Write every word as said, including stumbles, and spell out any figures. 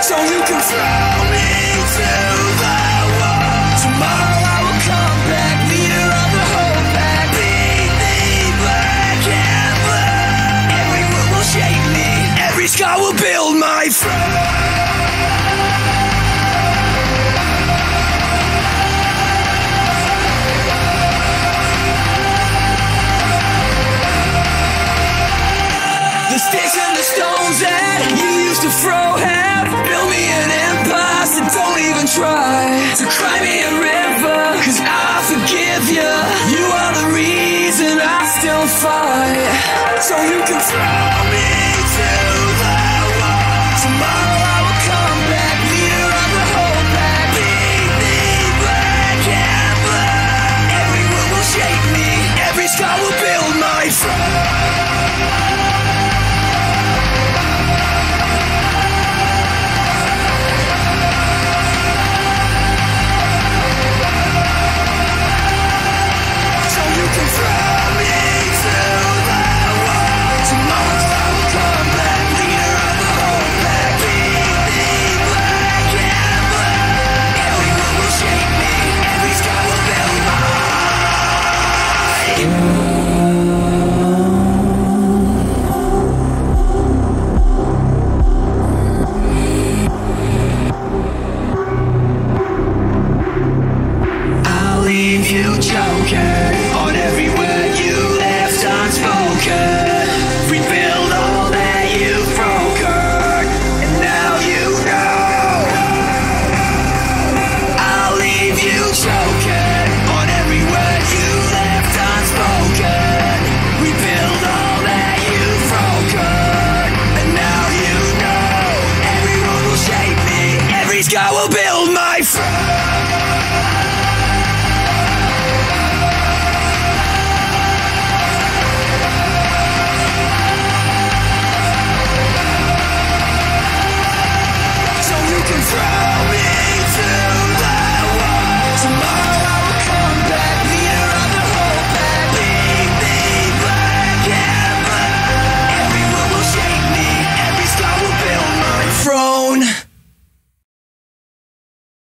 so you can throw me to the wall. Tomorrow I will come back, leader of the whole pack. Beat me black and blue. Every word will shape me, every scar will build my throne. The sticks and the stones that you used to throw have built me an empire, so don't even try to cry me a river, cause I forgive you. You are the reason I still fight, so you can throw me to the wall. Tomorrow